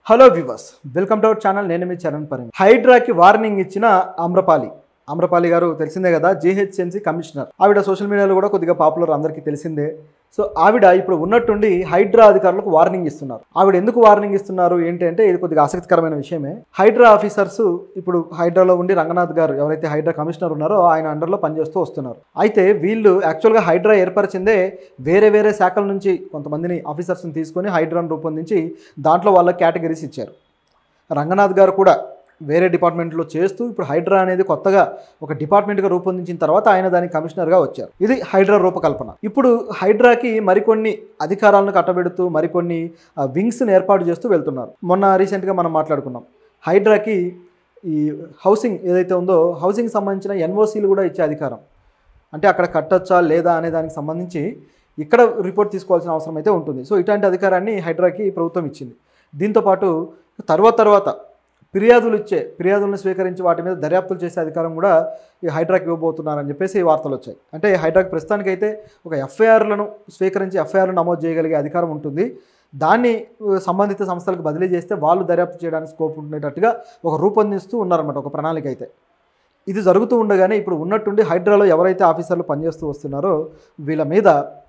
Hello viewers, welcome to our channel. నేను మీ చరణ్ పరిమి. హైడ్రాకి వార్నింగ్ ఇచ్చిన ఆమ్రపాలి గారు తెలిసిందే కదా, జీహెచ్ఎంసీ కమిషనర్. ఆవిడ సోషల్ మీడియాలో కూడా కొద్దిగా పాపులర్, అందరికీ తెలిసిందే. సో ఆవిడ ఇప్పుడు ఉన్నట్టుండి హైడ్రా అధికారులకు వార్నింగ్ ఇస్తున్నారు. ఆవిడ ఎందుకు వార్నింగ్ ఇస్తున్నారు ఏంటంటే ఇది కొద్దిగా ఆసక్తికరమైన విషయమే. హైడ్రా ఆఫీసర్స్ ఇప్పుడు హైడ్రాలో ఉండి రంగనాథ్ గారు ఎవరైతే హైడ్రా కమిషనర్ ఉన్నారో ఆయన అండర్లో పనిచేస్తూ వస్తున్నారు. అయితే వీళ్ళు యాక్చువల్గా హైడ్రా ఏర్పరిచిందే వేరే శాఖల నుంచి కొంతమందిని ఆఫీసర్స్ని తీసుకొని హైడ్రాను రూపొందించి దాంట్లో వాళ్ళ కేటగిరీస్ ఇచ్చారు. రంగనాథ్ గారు కూడా వేరే డిపార్ట్మెంట్లో చేస్తూ ఇప్పుడు హైడ్రా అనేది కొత్తగా ఒక డిపార్ట్మెంట్గా రూపొందించిన తర్వాత ఆయన దానికి కమిషనర్గా వచ్చారు. ఇది హైడ్రా రూపకల్పన. ఇప్పుడు హైడ్రాకి మరికొన్ని అధికారాలను కట్టబెడుతూ మరికొన్ని వింగ్స్ని ఏర్పాటు చేస్తూ వెళ్తున్నారు. మొన్న రీసెంట్గా మనం మాట్లాడుకున్నాం, హైడ్రాకి ఈ హౌసింగ్ ఏదైతే ఉందో హౌసింగ్ సంబంధించిన ఎన్ఓసీలు కూడా ఇచ్చే అధికారం, అంటే అక్కడ కట్టొచ్చా లేదా అనే దానికి సంబంధించి ఇక్కడ రిపోర్ట్ తీసుకోవాల్సిన అవసరం అయితే ఉంటుంది. సో ఇట్లాంటి అధికారాన్ని హైడ్రాకి ప్రభుత్వం ఇచ్చింది. దీంతోపాటు తర్వాత ఫిర్యాదులను స్వీకరించి వాటి మీద దర్యాప్తులు చేసే అధికారం కూడా ఈ హైడ్రాకి ఇవ్వబోతున్నారని చెప్పేసి వార్తలు వచ్చాయి. అంటే హైడ్రాకి ప్రస్తుతానికైతే ఒక ఎఫ్ఐఆర్లను స్వీకరించి ఎఫ్ఐఆర్లు నమోదు చేయగలిగే అధికారం ఉంటుంది. దాన్ని సంబంధిత సంస్థలకు బదిలీ చేస్తే వాళ్ళు దర్యాప్తు చేయడానికి స్కోప్ ఉండేటట్టుగా ఒక రూపొందిస్తూ ఉన్నారన్నమాట, ఒక ప్రణాళిక అయితే. ఇది జరుగుతూ ఉండగానే ఇప్పుడు ఉన్నట్టుండి హైడ్రాలో ఎవరైతే ఆఫీసర్లు పనిచేస్తూ వస్తున్నారో వీళ్ళ మీద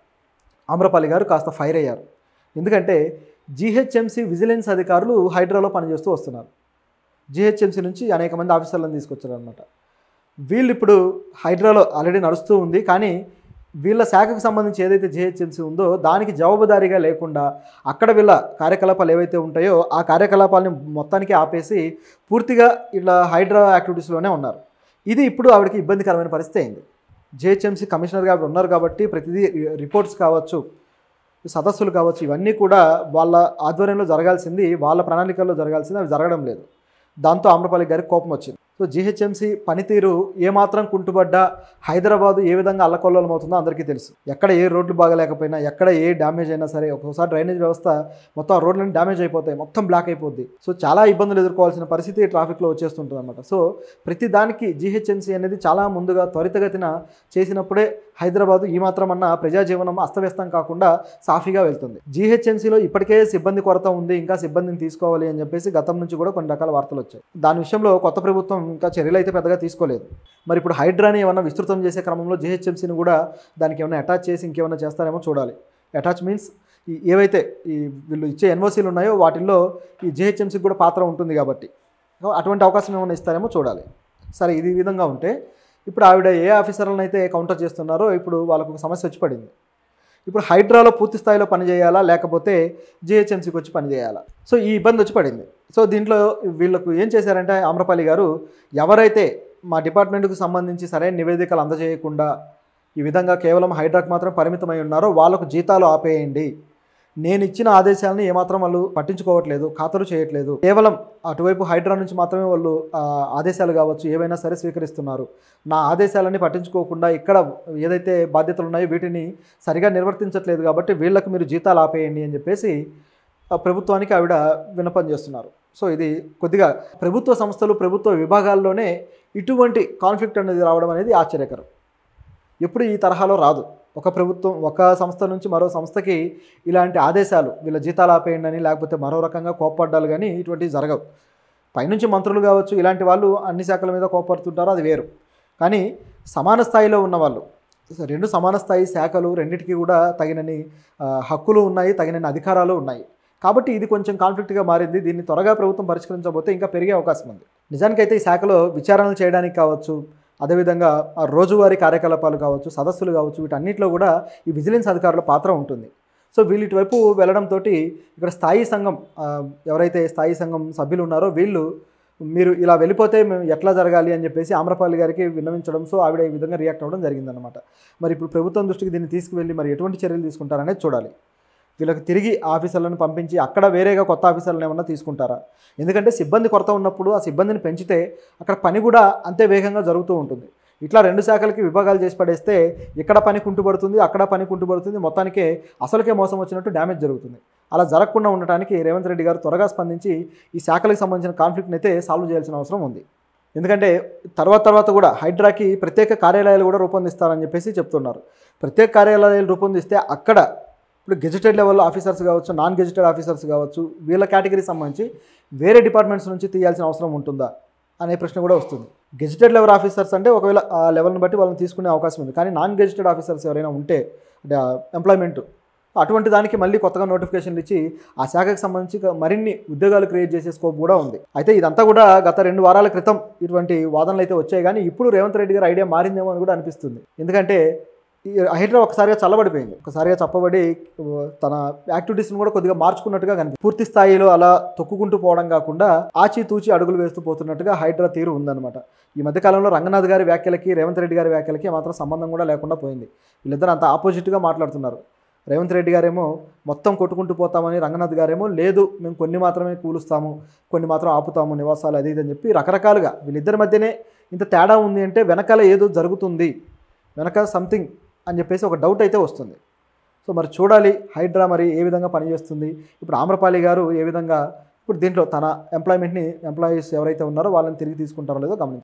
ఆమ్రపాలి గారు కాస్త ఫైర్ అయ్యారు. ఎందుకంటే జీహెచ్ఎంసీ విజిలెన్స్ అధికారులు హైడ్రాలో పనిచేస్తూ వస్తున్నారు. జీహెచ్ఎంసీ నుంచి అనేక మంది ఆఫీసర్లను తీసుకొచ్చారు అనమాట. వీళ్ళు ఇప్పుడు హైడ్రాలో ఆల్రెడీ నడుస్తూ ఉంది, కానీ వీళ్ళ శాఖకు సంబంధించి ఏదైతే జీహెచ్ఎంసీ ఉందో దానికి జవాబుదారీగా లేకుండా అక్కడ వీళ్ళ కార్యకలాపాలు ఏవైతే ఉంటాయో ఆ కార్యకలాపాలని మొత్తానికి ఆపేసి పూర్తిగా ఇలా హైడ్రా యాక్టివిటీస్లోనే ఉన్నారు. ఇది ఇప్పుడు ఆవిడకి ఇబ్బందికరమైన పరిస్థితి అయింది. జీహెచ్ఎంసీ కమిషనర్గా ఆవిడ ఉన్నారు కాబట్టి ప్రతిదీ రిపోర్ట్స్ కావచ్చు, సదస్సులు కావచ్చు, ఇవన్నీ కూడా వాళ్ళ ఆధ్వర్యంలో జరగాల్సింది, వాళ్ళ ప్రణాళికల్లో జరగాల్సింది, అవి జరగడం లేదు. దాంతో ఆమ్రపాలి గారికి కోపం వచ్చింది. సో జీహెచ్ఎంసీ పనితీరు ఏమాత్రం కుంటుపడ్డా హైదరాబాదు ఏ విధంగా అల్లకొల్లోలం అవుతుందో అందరికీ తెలుసు. ఎక్కడ ఏ రోడ్లు బాగలేకపోయినా, ఎక్కడ ఏ డ్యామేజ్ అయినా సరే, ఒక్కోసారి డ్రైనేజ్ వ్యవస్థ మొత్తం ఆ రోడ్లన్నీ డ్యామేజ్ అయిపోతాయి, మొత్తం బ్లాక్ అయిపోద్ది. సో చాలా ఇబ్బందులు ఎదుర్కోవాల్సిన పరిస్థితి ట్రాఫిక్లో వచ్చేస్తుంటుంది అనమాట. సో ప్రతి దానికి జీహెచ్ఎంసీ అనేది చాలా ముందుగా త్వరితగతిన చేసినప్పుడే హైదరాబాదు ఈ మాత్రం అన్న ప్రజాజీవనం అస్తవ్యస్తం కాకుండా సాఫీగా వెళ్తుంది. జీహెచ్ఎంసీలో ఇప్పటికే సిబ్బంది కొరత ఉంది, ఇంకా సిబ్బందిని తీసుకోవాలి అని చెప్పేసి గతం నుంచి కూడా కొన్ని రకాల వార్తలు వచ్చాయి. దాని విషయంలో కొత్త ప్రభుత్వం ఇంకా చర్యలు అయితే పెద్దగా తీసుకోలేదు. మరి ఇప్పుడు హైడ్రాని ఏమన్నా విస్తృతం చేసే క్రమంలో జీహెచ్ఎంసీని కూడా దానికి ఏమైనా అటాచ్ చేసి ఇంకేమైనా చేస్తారేమో చూడాలి. అటాచ్ మీన్స్ ఏవైతే ఈ వీళ్ళు ఇచ్చే ఎన్ఓసీలు ఉన్నాయో వాటిల్లో ఈ జీహెచ్ఎంసీకి కూడా పాత్ర ఉంటుంది కాబట్టి అటువంటి అవకాశం ఏమైనా ఇస్తారేమో చూడాలి. సరే, ఇది విధంగా ఉంటే ఇప్పుడు ఆవిడ ఏ ఆఫీసర్లను అయితే కౌంటర్ చేస్తున్నారో ఇప్పుడు వాళ్ళకు ఒక సమస్య వచ్చి పడింది. ఇప్పుడు హైడ్రాలో పూర్తి స్థాయిలో పనిచేయాలా లేకపోతే జీహెచ్ఎంసీకి వచ్చి పనిచేయాలా? సో ఈ ఇబ్బంది వచ్చి పడింది. సో దీంట్లో వీళ్ళకు ఏం చేశారంటే ఆమ్రపాలి గారు, ఎవరైతే మా డిపార్ట్మెంట్కు సంబంధించి సరైన నివేదికలు అందజేయకుండా ఈ విధంగా కేవలం హైడ్రాకి మాత్రం పరిమితమై ఉన్నారో వాళ్ళకు జీతాలు ఆపేయండి. నేను ఇచ్చిన ఆదేశాలను ఏమాత్రం వాళ్ళు పట్టించుకోవట్లేదు, ఖాతరు చేయట్లేదు. కేవలం అటువైపు హైడ్రా నుంచి మాత్రమే వాళ్ళు ఆదేశాలు కావచ్చు ఏవైనా సరే స్వీకరిస్తున్నారు. నా ఆదేశాలన్నీ పట్టించుకోకుండా ఇక్కడ ఏదైతే బాధ్యతలు ఉన్నాయో వీటిని సరిగా నిర్వర్తించట్లేదు, కాబట్టి వీళ్ళకు మీరు జీతాలు ఆపేయండి అని చెప్పేసి ప్రభుత్వానికి ఆవిడ విన్నపం చేస్తున్నారు. సో ఇది కొద్దిగా ప్రభుత్వ సంస్థలు, ప్రభుత్వ విభాగాల్లోనే ఇటువంటి కాన్ఫ్లిక్ట్ అనేది రావడం అనేది ఆశ్చర్యకరం. ఎప్పుడు ఈ తరహాలో రాదు. ఒక సంస్థ నుంచి మరో సంస్థకి ఇలాంటి ఆదేశాలు, వీళ్ళ జీతాలు ఆపేయండి అని లేకపోతే మరో రకంగా కోప్పడ్డాలు కానీ ఇటువంటివి జరగవు. పైనుంచి మంత్రులు కావచ్చు ఇలాంటి వాళ్ళు అన్ని శాఖల మీద కోప్పడుతుంటారో అది వేరు. కానీ సమాన స్థాయిలో ఉన్నవాళ్ళు, రెండు సమాన స్థాయి శాఖలు, రెండింటికి కూడా తగినన్ని హక్కులు ఉన్నాయి, తగినన్ని అధికారాలు ఉన్నాయి. కాబట్టి ఇది కొంచెం కాన్ఫ్లిక్ట్గా మారింది. దీన్ని త్వరగా ప్రభుత్వం పరిష్కరించబోతే ఇంకా పెరిగే అవకాశం ఉంది. నిజానికైతే ఈ శాఖలో విచారణలు చేయడానికి కావచ్చు, అదేవిధంగా రోజువారీ కార్యకలాపాలు కావచ్చు, సదస్సులు కావచ్చు, వీటన్నిటిలో కూడా ఈ విజిలెన్స్ అధికారుల పాత్ర ఉంటుంది. సో వీళ్ళ వైపు వెళ్ళడంతో ఇక్కడ స్థాయి సంఘం, ఎవరైతే స్థాయి సంఘం సభ్యులు ఉన్నారో వీళ్ళు, మీరు ఇలా వెళ్ళిపోతే మేము ఎట్లా జరగాలి అని చెప్పేసి ఆమ్రపాలి గారికి విన్నవించడం, సో ఆవిడ ఈ విధంగా రియాక్ట్ అవ్వడం జరిగిందనమాట. మరి ఇప్పుడు ప్రభుత్వం దృష్టికి దీన్ని తీసుకువెళ్ళి మరి ఎటువంటి చర్యలు తీసుకుంటారనేది చూడాలి. వీళ్ళకి తిరిగి ఆఫీసర్లను పంపించి అక్కడ వేరేగా కొత్త ఆఫీసర్లను ఏమన్నా తీసుకుంటారా? ఎందుకంటే సిబ్బంది కొరత ఉన్నప్పుడు ఆ సిబ్బందిని పెంచితే అక్కడ పని కూడా అంతే వేగంగా జరుగుతూ ఉంటుంది. ఇట్లా రెండు శాఖలకి విభాగాలు చేసి పడేస్తే ఇక్కడ పని కుంటుపడుతుంది, అక్కడ పని కుంటుపడుతుంది, మొత్తానికే అసలుకే మోసం వచ్చినట్టు డ్యామేజ్ జరుగుతుంది. అలా జరగకుండా ఉండటానికి రేవంత్ రెడ్డి గారు త్వరగా స్పందించి ఈ శాఖలకు సంబంధించిన కాన్ఫ్లిక్ట్ని అయితే సాల్వ్ చేయాల్సిన అవసరం ఉంది. ఎందుకంటే తర్వాత కూడా హైడ్రాకి ప్రత్యేక కార్యాలయాలు కూడా రూపొందిస్తారని చెప్పేసి చెప్తున్నారు. ప్రత్యేక కార్యాలయాలు రూపొందిస్తే అక్కడ ఇప్పుడు గెజిటెడ్ లెవెల్ ఆఫీసర్స్ కావచ్చు, నాన్ గెజిటెడ్ ఆఫీసర్స్ కావచ్చు, వీళ్ళ కేటగిరీకి సంబంధించి వేరే డిపార్ట్మెంట్స్ నుంచి తీయాల్సిన అవసరం ఉంటుందా అనే ప్రశ్న కూడా వస్తుంది. గెజిటెడ్ లెవెల్ ఆఫీసర్స్ అంటే ఒకవేళ ఆ లెవెల్ని బట్టి వాళ్ళని తీసుకునే అవకాశం ఉంది. కానీ నాన్ గెజిటెడ్ ఆఫీసర్స్ ఎవరైనా ఉంటే అంటే ఎంప్లాయ్మెంట్ అటువంటి దానికి మళ్ళీ కొత్తగా నోటిఫికేషన్లు ఇచ్చి ఆ శాఖకు సంబంధించి మరిన్ని ఉద్యోగాలు క్రియేట్ చేసే స్కోప్ కూడా ఉంది. అయితే ఇదంతా కూడా గత 2 వారాల క్రితం ఇటువంటి వాదనలు అయితే వచ్చాయి. కానీ ఇప్పుడు రేవంత్ రెడ్డి గారి ఐడియా మారిందేమో అని కూడా అనిపిస్తుంది. ఎందుకంటే ఈ హైడ్రా ఒకసారిగా చల్లబడిపోయింది. ఒకసారిగా చప్పబడి తన యాక్టివిటీస్ని కూడా కొద్దిగా మార్చుకున్నట్టుగా కనిపిస్తుంది. పూర్తి స్థాయిలో అలా తొక్కుకుంటూ పోవడం కాకుండా ఆచితూచి అడుగులు వేస్తూ పోతున్నట్టుగా హైడ్రా తీరు ఉందన్నమాట. ఈ మధ్యకాలంలో రంగనాథ్ గారి వ్యాఖ్యలకి రేవంత్ రెడ్డి గారి వ్యాఖ్యలకి మాత్రం సంబంధం కూడా లేకుండా పోయింది. వీళ్ళిద్దరూ అంత ఆపోజిట్గా మాట్లాడుతున్నారు. రేవంత్ రెడ్డి గారేమో మొత్తం కొట్టుకుంటూ పోతామని, రంగనాథ్ గారేమో లేదు మేము కొన్ని మాత్రమే కూలుస్తాము, కొన్ని మాత్రం ఆపుతాము నివాసాలు అది ఇది అని చెప్పి రకరకాలుగా వీళ్ళిద్దరి మధ్యనే ఇంత తేడా ఉంది అంటే వెనకాల ఏదో జరుగుతుంది, వెనకాల సంథింగ్ అని చెప్పేసి ఒక డౌట్ అయితే వస్తుంది. సో మరి చూడాలి హైడ్రా మరి ఏ విధంగా పనిచేస్తుంది. ఇప్పుడు ఆమ్రపాలి గారు ఏ విధంగా ఇప్పుడు దీంట్లో తన ఎంప్లాయ్మెంట్ని ఎంప్లాయీస్ ఎవరైతే ఉన్నారో వాళ్ళని తిరిగి తీసుకుంటారో లేదో గమనించాలి.